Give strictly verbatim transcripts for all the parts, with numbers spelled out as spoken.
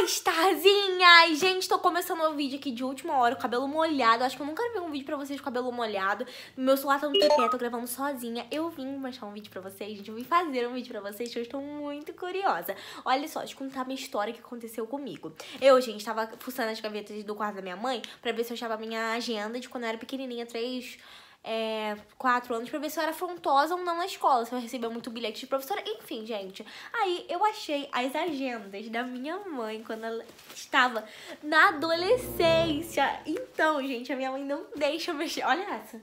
Boas tarzinhas! Gente, tô começando o vídeo aqui de última hora, com o cabelo molhado. Acho que eu nunca vi um vídeo pra vocês com o cabelo molhado. Meu celular tá no tripé, tô gravando sozinha. Eu vim mostrar um vídeo pra vocês, gente. Eu vim fazer um vídeo pra vocês, que eu estou muito curiosa. Olha só, deixa eu contar a minha história que aconteceu comigo. Eu, gente, tava fuçando as gavetas do quarto da minha mãe pra ver se eu achava a minha agenda de quando eu era pequenininha, três... É, quatro anos, pra ver se eu era afrontosa ou não na escola, se eu recebia muito bilhete de professora, enfim, gente. Aí eu achei as agendas da minha mãe quando ela estava na adolescência. Então, gente, a minha mãe não deixa eu mexer. Olha essa.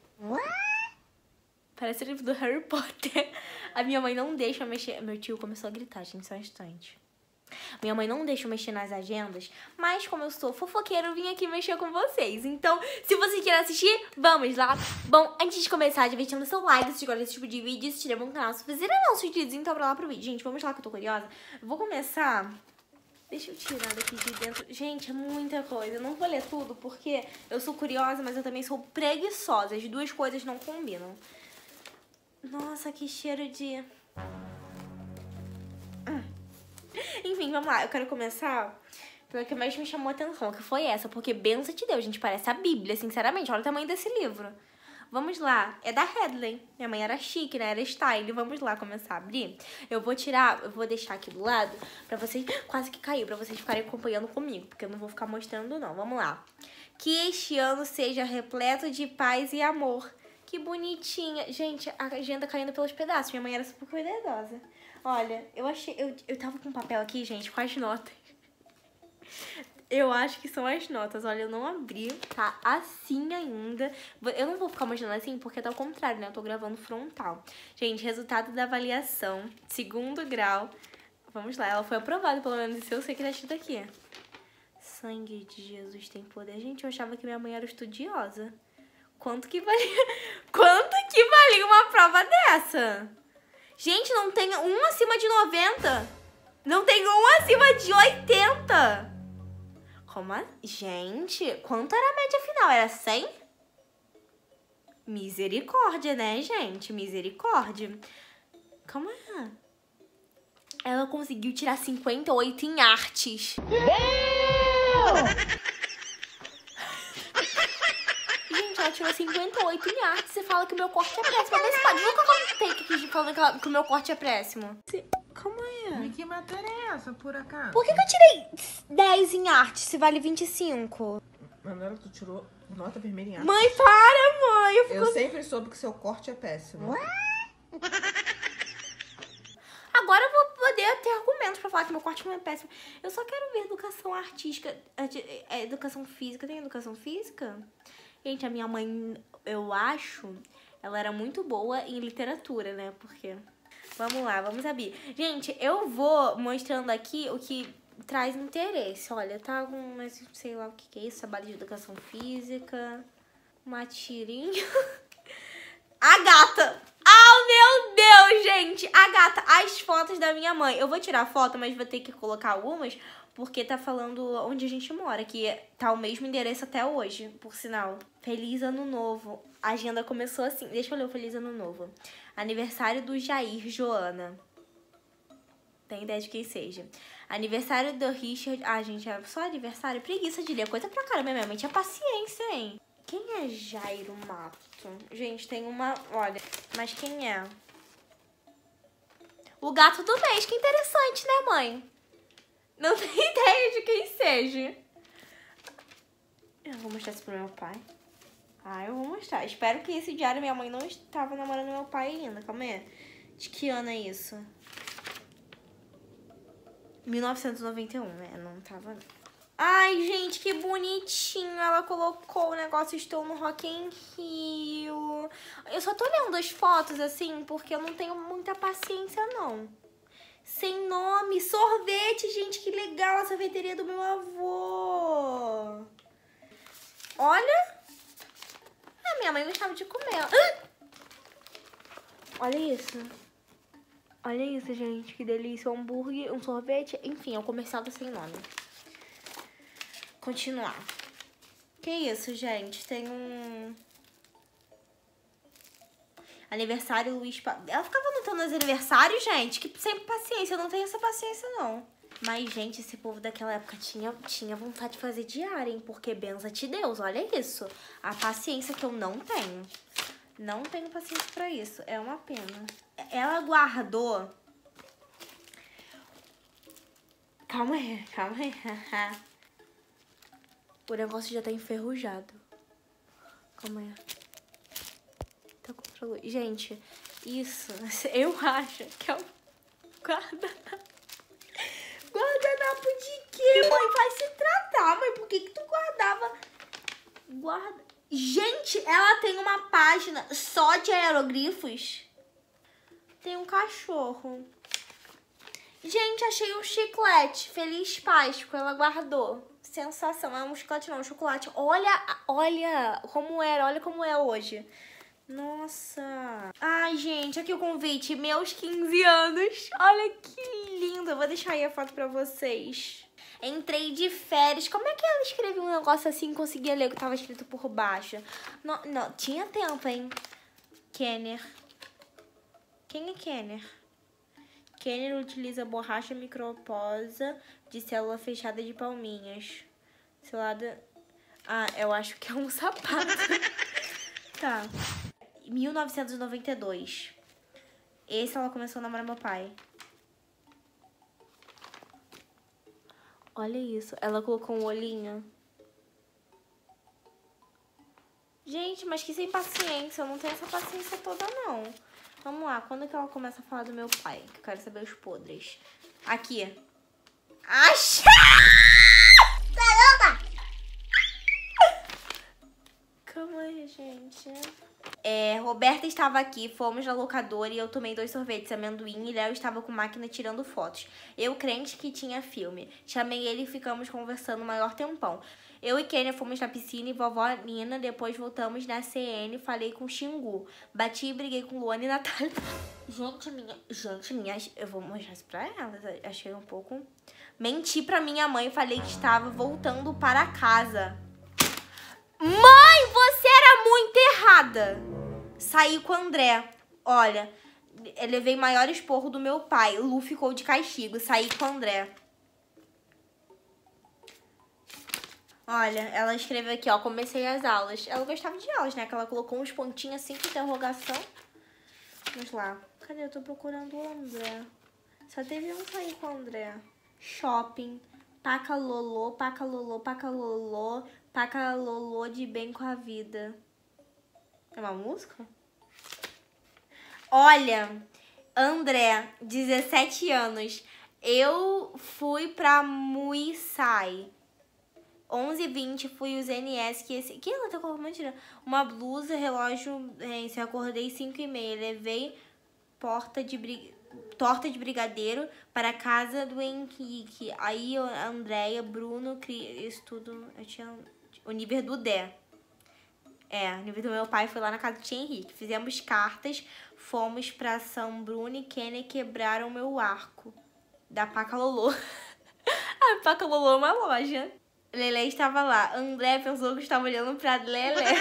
Parece o livro do Harry Potter. A minha mãe não deixa eu mexer. Meu tio começou a gritar, gente, só um instante. Minha mãe não deixa eu mexer nas agendas, mas como eu sou fofoqueira, eu vim aqui mexer com vocês. Então, se vocês querem assistir, vamos lá. Bom, antes de começar, já deixando seu like se gostam desse tipo de vídeo, se inscreva no canal, se vocês ainda não se inscritos, então pra lá pro vídeo. Gente, vamos lá que eu tô curiosa. Eu vou começar... Deixa eu tirar daqui de dentro. Gente, é muita coisa. Eu não vou ler tudo, porque eu sou curiosa, mas eu também sou preguiçosa. As duas coisas não combinam. Nossa, que cheiro de... Enfim, vamos lá. Eu quero começar pela que mais me chamou a atenção, que foi essa. Porque, benção de Deus, gente, parece a Bíblia, sinceramente. Olha o tamanho desse livro. Vamos lá. É da Headley. Minha mãe era chique, né? Era style. Vamos lá começar a abrir. Eu vou tirar, eu vou deixar aqui do lado pra vocês... Quase que caiu, pra vocês ficarem acompanhando comigo. Porque eu não vou ficar mostrando, não. Vamos lá. Que este ano seja repleto de paz e amor. Que bonitinha. Gente, a agenda caindo pelos pedaços. Minha mãe era super cuidadosa. Olha, eu achei... Eu, eu tava com papel aqui, gente, com as notas. Eu acho que são as notas. Olha, eu não abri, tá assim ainda. Eu não vou ficar mostrando assim porque tá ao contrário, né? Eu tô gravando frontal. Gente, resultado da avaliação. Segundo grau. Vamos lá, ela foi aprovada, pelo menos isso eu sei que tá escrito aqui. Sangue de Jesus tem poder. Gente, eu achava que minha mãe era estudiosa. Quanto que valia... Quanto que valia uma prova dessa? Gente, não tem um acima de noventa. Não tem um acima de oitenta. Como assim? Gente, quanto era a média final? Era cem? Misericórdia, né, gente? Misericórdia. Calma aí. Ela conseguiu tirar cinquenta e oito em artes. Gente, ela tirou cinquenta e oito em artes. Você fala que o meu corte é péssimo. Mas pode nunca comentei aqui falando que o meu corte é péssimo. Calma aí. E que matéria é essa, por acaso? Por que, que eu tirei dez em arte se vale vinte e cinco? Manuela, tu tirou nota vermelha em arte. Mãe, para, mãe. Eu, fico... eu sempre soube que seu corte é péssimo. Agora eu vou poder ter argumentos pra falar que meu corte não é péssimo. Eu só quero ver educação artística, educação física. Tem educação física? Gente, a minha mãe, eu acho, ela era muito boa em literatura, né? Porque... Vamos lá, vamos abrir. Gente, eu vou mostrando aqui o que traz interesse. Olha, tá algum, mas sei lá o que, que é isso. Trabalho de educação física. Uma tirinha. A gata! Oh, meu Deus, gente! A gata, as fotos da minha mãe. Eu vou tirar foto, mas vou ter que colocar algumas, porque tá falando onde a gente mora, que tá o mesmo endereço até hoje, por sinal. Feliz Ano Novo. A agenda começou assim. Deixa eu ler o Feliz Ano Novo. Aniversário do Jair Joana. Tem ideia de quem seja. Aniversário do Richard. Ah, gente, é só aniversário. Preguiça de ler. Coisa pra caramba. Minha mãe tinha paciência, hein? Quem é Jairo Mato? Gente, tem uma... Olha, mas quem é? O gato do mês. Que interessante, né, mãe? Não tenho ideia de quem seja. Eu vou mostrar isso pro meu pai. Ah, eu vou mostrar. Espero que esse diário minha mãe não estava namorando meu pai ainda. Calma aí. De que ano é isso? mil novecentos e noventa e um, né? Não tava... Ai, gente, que bonitinho. Ela colocou o negócio Estou no Rock in Rio. Eu só tô olhando as fotos, assim, porque eu não tenho muita paciência, não. Sem nome. Sorvete, gente, que legal. A sorveteria do meu avô. Olha... Minha mãe gostava de comer. Ah! Olha isso. Olha isso, gente. Que delícia. Um hambúrguer, um sorvete. Enfim, é um comercial do sem nome. Continuar. Que isso, gente? Tem um... Aniversário Luiz... Pa... Ela ficava anotando os aniversários, gente. Que sem paciência. Eu não tenho essa paciência, não. Mas, gente, esse povo daquela época tinha, tinha vontade de fazer diário, hein? Porque benza-te Deus, olha isso. A paciência que eu não tenho. Não tenho paciência pra isso. É uma pena. Ela guardou... Calma aí, calma aí. O negócio já tá enferrujado. Calma aí. Tá contra a luz. Gente, isso... Eu acho que é o guardanapo. Guardanapo de quê, mãe? Vai se tratar, mãe. Por que que tu guardava? Guarda... Gente, ela tem uma página só de aerogrifos. Tem um cachorro. Gente, achei um chiclete. Feliz Páscoa. Ela guardou. Sensação. Não é um chiclete, não. É um chocolate. Olha, olha como era. Olha como é hoje. Nossa. Ai, gente, aqui o convite. Meus quinze anos. Olha que lindo. Eu vou deixar aí a foto pra vocês. Entrei de férias. Como é que ela escreveu um negócio assim e conseguia ler o que tava escrito por baixo? Não, não, tinha tempo, hein? Kenner. Quem é Kenner? Kenner utiliza borracha microposa de célula fechada de palminhas. Selada... Ah, eu acho que é um sapato. Tá. mil novecentos e noventa e dois. Esse ela começou a namorar meu pai. Olha isso. Ela colocou um olhinho. Gente, mas que sem paciência. Eu não tenho essa paciência toda, não. Vamos lá. Quando que ela começa a falar do meu pai? Que eu quero saber os podres. Aqui. Achei! Calma aí, gente. É, Roberta estava aqui, fomos na locadora e eu tomei dois sorvetes, amendoim, e Léo estava com máquina tirando fotos. Eu crente que tinha filme. Chamei ele e ficamos conversando o maior tempão. Eu e Kênia fomos na piscina e vovó Nina, depois voltamos na C N, falei com o Xingu. Bati e briguei com Luana e Natália. Gente, minha... Gente, minha... Eu vou mostrar isso pra elas. Achei um pouco... Menti pra minha mãe e falei que estava voltando para casa. Mãe, você era muito errada. Saí com o André. Olha, eu levei maior esporro do meu pai. Lu ficou de castigo. Saí com o André. Olha, ela escreveu aqui, ó. Comecei as aulas. Ela gostava de aulas, né? Que ela colocou uns pontinhos assim com interrogação. Vamos lá. Cadê? Eu tô procurando o André. Só teve um sair com o André. Shopping. Paca lolô, paca lolô, paca lolô. Paca lolô de bem com a vida. É uma música? Olha, André, dezessete anos. Eu fui pra Muisai. onze e vinte fui os N S. Que esse... Que ela tá colocando mentira? Uma blusa, relógio. É, se eu acordei cinco e meia. Levei porta de brig... torta de brigadeiro para a casa do Henrique. Aí a Andréia, Bruno, cri... isso tudo. Eu tinha. O nível do Dé. É, o nível do meu pai foi lá na casa do tio Henrique. Fizemos cartas, fomos pra São Bruno e Kenny quebraram meu arco. Da Paca Lolô. A Paca Lolô é uma loja. Lelé estava lá. André pensou que estava olhando pra Lelé.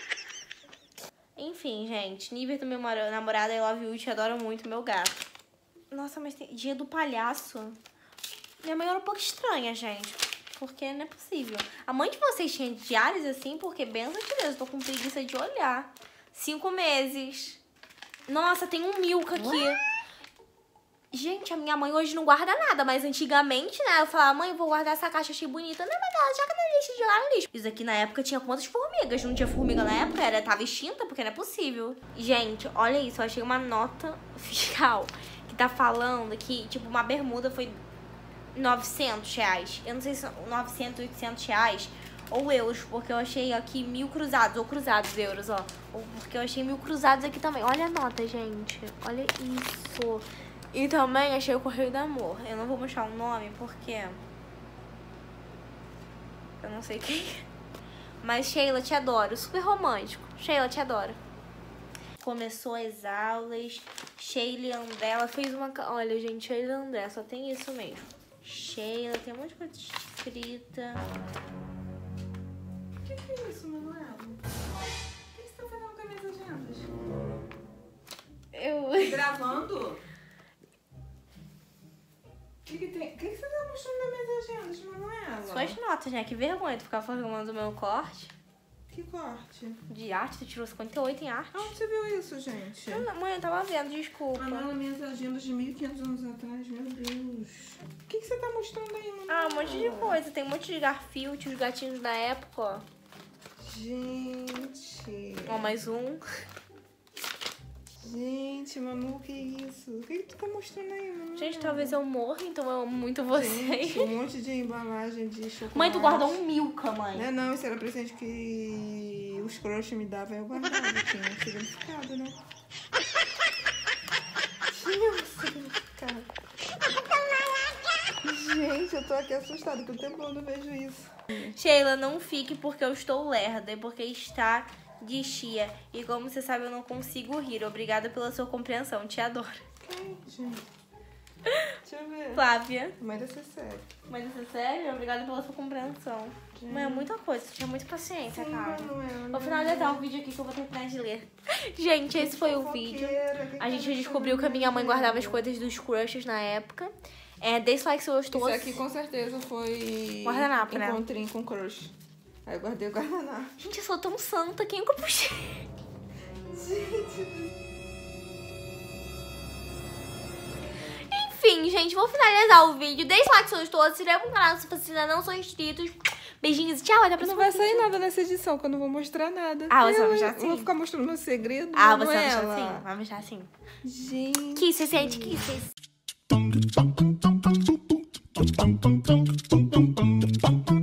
Enfim, gente. Nível do meu namorado, I love you, te adoro muito, meu gato. Nossa, mas tem dia do palhaço. Minha mãe era um pouco estranha, gente. Porque não é possível. A mãe de vocês tinha diários assim? Porque, benção de Deus, eu tô com preguiça de olhar. Cinco meses. Nossa, tem um Milka aqui. Ué? Gente, a minha mãe hoje não guarda nada. Mas antigamente, né? Eu falava, mãe, vou guardar essa caixa, achei bonita. Não, mas ela joga na lixo, jogar no lixo. Isso aqui na época tinha quantas formigas? Não tinha formiga na época? Era, tava extinta, porque não é possível. Gente, olha isso. Eu achei uma nota fiscal que tá falando que, tipo, uma bermuda foi novecentos reais. Eu não sei se são novecentos, oitocentos reais ou euros, porque eu achei aqui mil cruzados, ou cruzados euros, ó. Ou porque eu achei mil cruzados aqui também. Olha a nota, gente. Olha isso. E também achei o Correio do Amor. Eu não vou mostrar o nome porque eu não sei quem é. Mas Sheila, te adoro. Super romântico. Sheila, te adoro. Começou as aulas. Sheila e André. Ela fez uma... Olha, gente, Sheila e André. Só tem isso mesmo. Sheila, tem um monte de coisa escrita. O que, que é isso, Manuela? O que, que você tá fazendo com as minhas agendas? Eu... Gravando? que que tem? O que que você tá mostrando nas minhas agendas, Manuela? Suas notas, né? Que vergonha tu ficar formando o meu corte. Que corte? De arte, tu tirou cinquenta e oito em arte. Onde você viu isso, gente? Não, mãe, eu tava vendo, desculpa. Manuela, minhas agendas de mil e quinhentos anos atrás, meu Deus. O que que você tá mostrando aí, Manuela? Ah, um monte de coisa. Tem um monte de Garfield, os gatinhos da época, ó. Gente. Ó, mais um. Gente, Manu, que isso? O que que tu tá mostrando aí, Manu? Gente, talvez eu morra, então eu amo muito vocês. Gente, um monte de embalagem de chocolate. Mãe, tu guardou um Milka, mãe. Não, não, isso era presente que os crush me davam, eu guardava. Tinha um significado, né? Tinha um significado. Gente, eu tô aqui assustada, que o tempo eu não vejo isso. Sheila, não fique porque eu estou lerda e porque está de chia. E como você sabe, eu não consigo rir. Obrigada pela sua compreensão. Te adoro. Quem, gente? Deixa eu ver. Flávia. Mãe deve ser sério. Mas isso é sério? Obrigada pela sua compreensão. Mãe, é muita coisa. Você tinha muita paciência, Sim, cara. Manuela, Vou finalizar o vídeo aqui que eu vou terminar de ler. Gente, esse foi o vídeo. A gente descobriu que a minha mãe guardava as coisas dos crushes na época. É, deixa o like se você gostou. Isso aqui com certeza foi Guardanapo, né? encontrinho com crush. Aí eu guardei o guardanapo. Gente, eu sou tão santa. Quem que eu puxei? Gente. Enfim, gente, vou finalizar o vídeo. Deixa o like se gostou. Se inscreva no canal se vocês ainda não são inscritos. Beijinhos e tchau. Até a Não próxima. vai sair nada nessa edição, que eu não vou mostrar nada. Ah, você eu, vai mostrar eu sim? vou ficar mostrando meu segredo. Ah, você vai Manuela. mostrar assim? Vai mostrar assim. Gente. Kisses, gente, kisses. Bum bum bum bum bum bum bum bum bum bum bum bum bum bum bum bum.